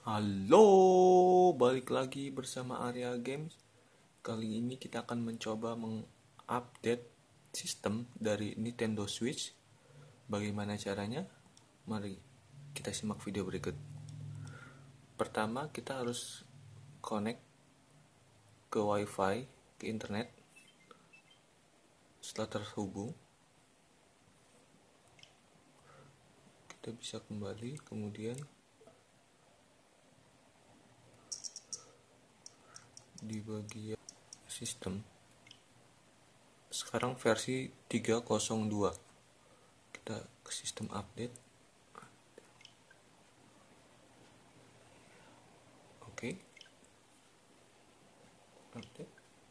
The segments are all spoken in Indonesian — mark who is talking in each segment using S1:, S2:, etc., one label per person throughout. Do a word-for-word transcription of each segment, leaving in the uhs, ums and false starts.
S1: Halo, balik lagi bersama Arya Games. Kali ini kita akan mencoba mengupdate sistem dari Nintendo Switch. Bagaimana caranya? Mari kita simak video berikut. Pertama, kita harus connect ke WiFi, ke internet. Setelah terhubung, kita bisa kembali, kemudian di bagian sistem sekarang versi tiga nol dua, kita ke sistem update. Oke, update,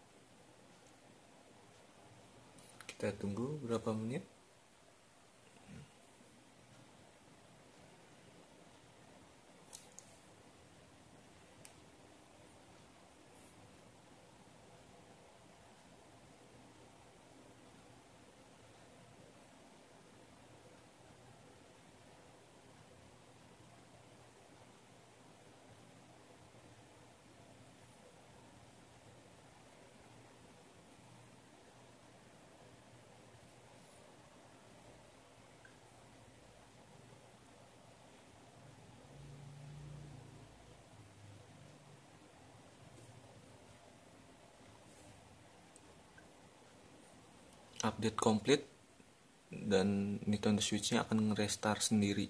S1: kita tunggu berapa menit. Update komplit dan Nintendo Switch-nya akan nge-restart sendiri.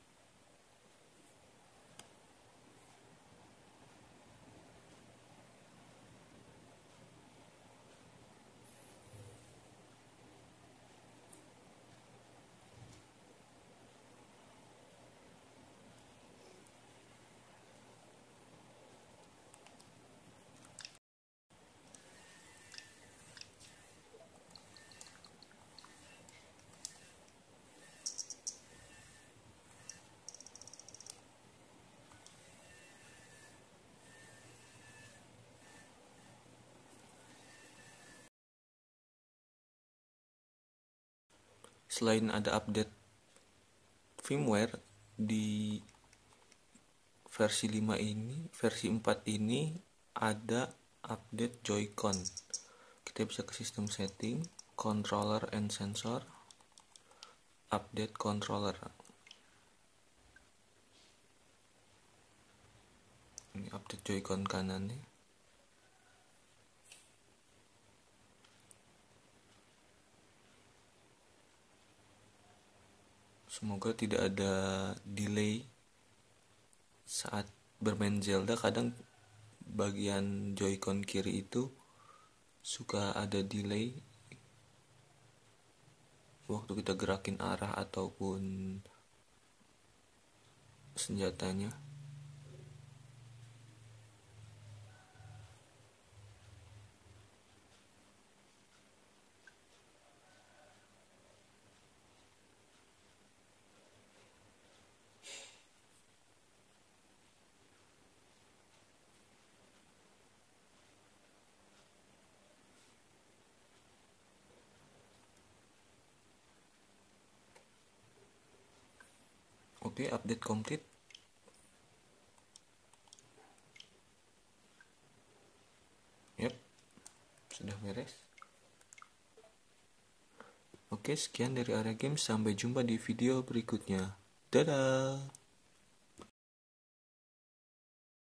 S1: Selain ada update firmware di versi lima ini, versi empat ini ada update Joy-Con. Kita bisa ke sistem setting, controller and sensor, update controller. Ini update Joy-Con kanan nih. Semoga tidak ada delay saat bermain Zelda. Kadang bagian Joy-Con kiri itu suka ada delay waktu kita gerakin arah ataupun senjatanya. Oke, update komplit. Yap, sudah beres. Oke, sekian dari Arya Games. Sampai jumpa di video berikutnya. Dadah.